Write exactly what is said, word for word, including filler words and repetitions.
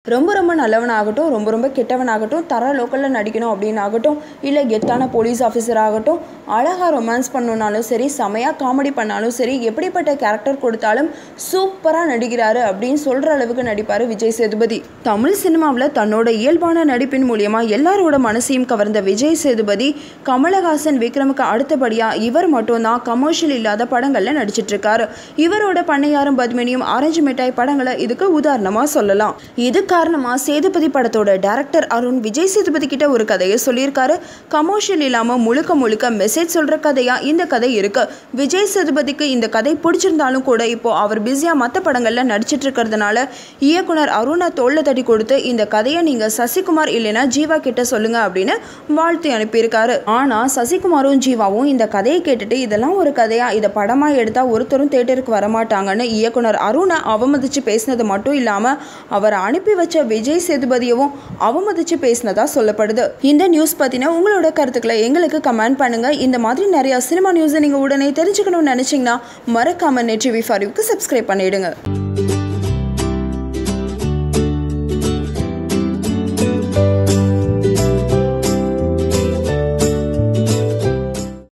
ரொம்ப ரொம்ப நல்லவனாகட்டும், ரொம்ப ரொம்ப கெட்டவனாகட்டும், தர லோக்கலில் நடிக்கணும் அப்படின்னு ஆகட்டும், இல்லை கெத்தான போலீஸ் ஆஃபீஸர் ஆகட்டும், அழகாக ரொமான்ஸ் பண்ணணுன்னாலும் சரி, செமையாக காமெடி பண்ணாலும் சரி, எப்படிப்பட்ட கேரக்டர் கொடுத்தாலும் சூப்பராக நடிக்கிறாரு அப்படின்னு சொல்கிற அளவுக்கு நடிப்பார் விஜய் சேதுபதி. தமிழ் சினிமாவில் தன்னோட இயல்பான நடிப்பின் மூலியமாக எல்லாரோட மனசையும் கவர்ந்த விஜய் சேதுபதி கமலஹாசன் விக்ரமுக்கு அடுத்தபடியாக இவர் மட்டும்தான் கமர்ஷியல் இல்லாத படங்களில் நடிச்சிட்டு இருக்காரு. இவரோட பண்ணையாரும் பத்மினியும், ஆரஞ்சு மிட்டாய் படங்களை இதுக்கு உதாரணமாக சொல்லலாம். இது காரணமாக சேதுபதி படத்தோட டைரக்டர் அருண் விஜய் சேதுபதி கிட்ட ஒரு கதையை சொல்லியிருக்காரு. கமர்ஷியல் இல்லாமல் முழுக்க முழுக்க மெசேஜ் சொல்கிற கதையாக இந்த கதை இருக்கு. விஜய் சேதுபதிக்கு இந்த கதை பிடிச்சிருந்தாலும் கூட இப்போ அவர் பிஸியாக மற்ற படங்களில் நடிச்சிட்டு இருக்கிறதுனால இயக்குனர் அருணை தோளில் தட்டி கொடுத்து இந்த கதையை நீங்கள் சசிகுமார் இல்லைன்னா ஜீவா கிட்ட சொல்லுங்க அப்படின்னு வாழ்த்து அனுப்பியிருக்காரு. ஆனால் சசிகுமாரும் ஜீவாவும் இந்த கதையை கேட்டுட்டு இதெல்லாம் ஒரு கதையா, இதை படமாக எடுத்தால் ஒருத்தரும் தேட்டருக்கு வரமாட்டாங்கன்னு இயக்குனர் அருணை அவமதித்து பேசினது மட்டும் இல்லாமல் அவர் அனுப்பி வச்ச விஜய் சேதுபதியவும் அவமதித்து பேசினதா சொல்லப்படுது. இந்த நியூஸ் பற்றின உங்களோட கருத்துக்களை எங்களுக்கு கமெண்ட் பண்ணுங்க. இந்த மாதிரி நிறைய சினிமா நியூஸை நீங்கள் உடனே தெரிஞ்சுக்கணும்னு நினச்சிங்கன்னா மறக்காம நெட் டிவி ஃபார் யூக்கு சப்ஸ்கிரைப் பண்ணிடுங்க.